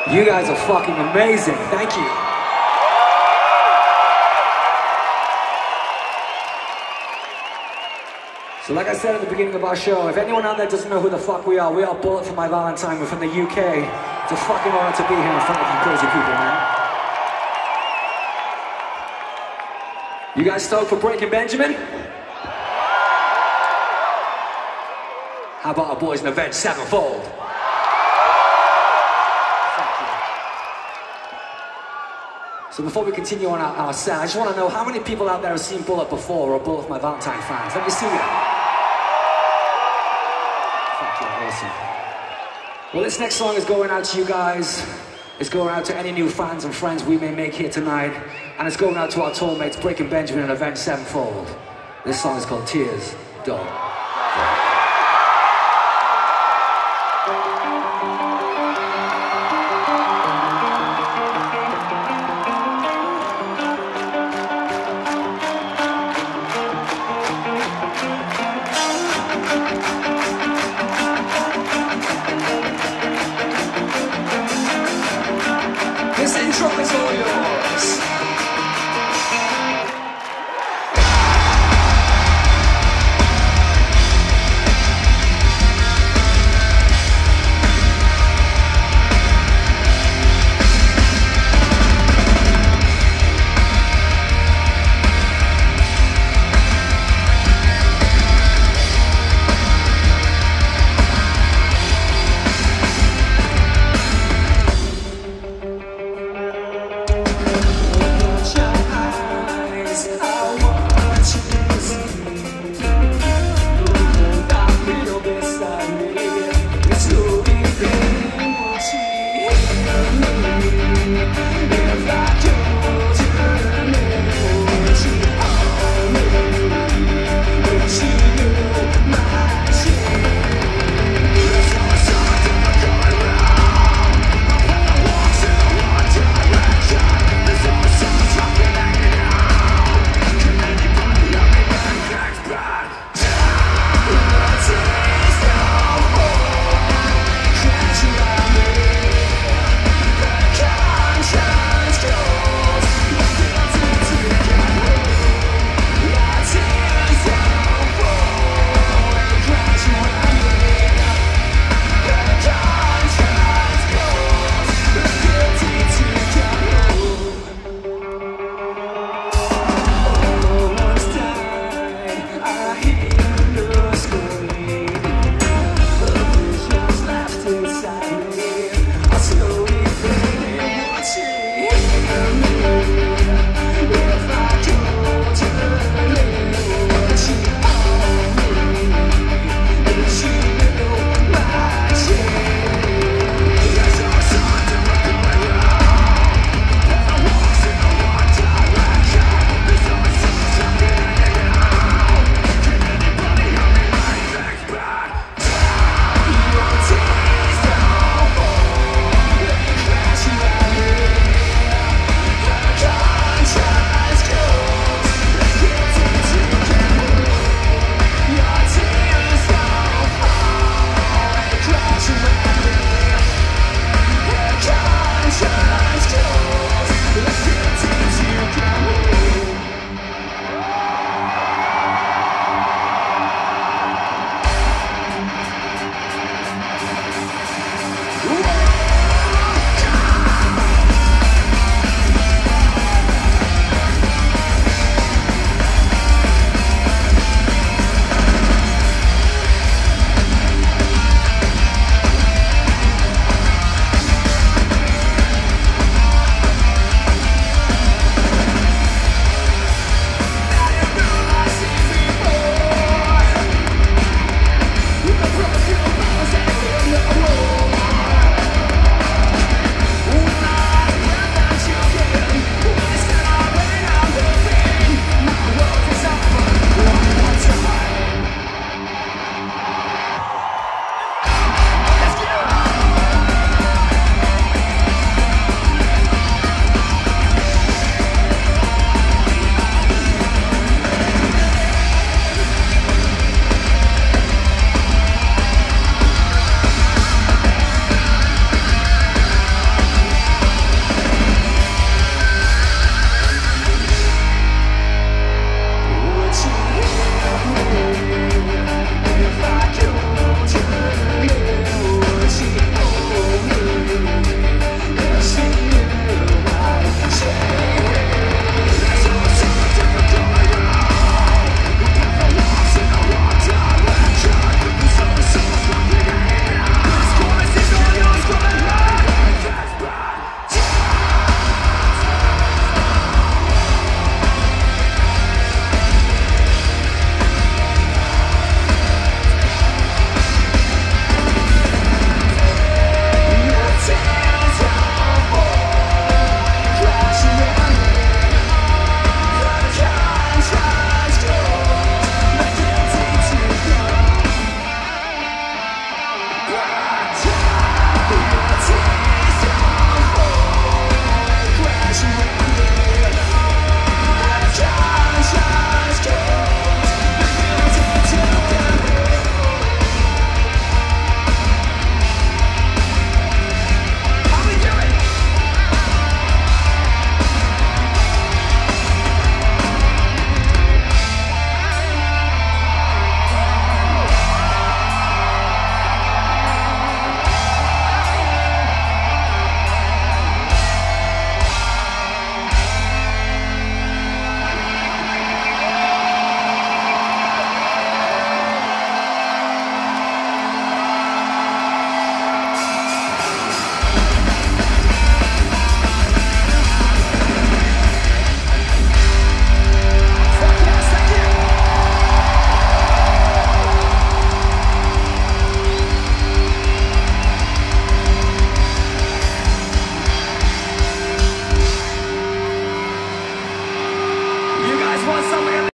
You guys are fucking amazing. Thank you. So like I said at the beginning of our show, if anyone out there doesn't know who the fuck we are Bullet for My Valentine. We're from the UK. It's a fucking honor to be here in front of you crazy people, man. You guys stoked for Breaking Benjamin? How about our boys in Avenged Sevenfold? So before we continue on our set, I just want to know how many people out there have seen Bullet before or are Bullet for My Valentine fans? Let me see you. Fuck yeah, awesome. Well, this next song is going out to you guys. It's going out to any new fans and friends we may make here tonight. And it's going out to our tour mates, Breaking Benjamin and Avenged Sevenfold. This song is called Tears, Dog.